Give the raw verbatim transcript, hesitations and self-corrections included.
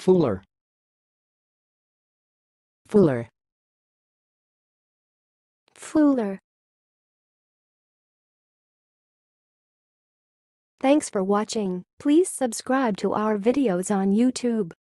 Fuller. Fuller. Fuller. Thanks for watching. Please subscribe to our videos on YouTube.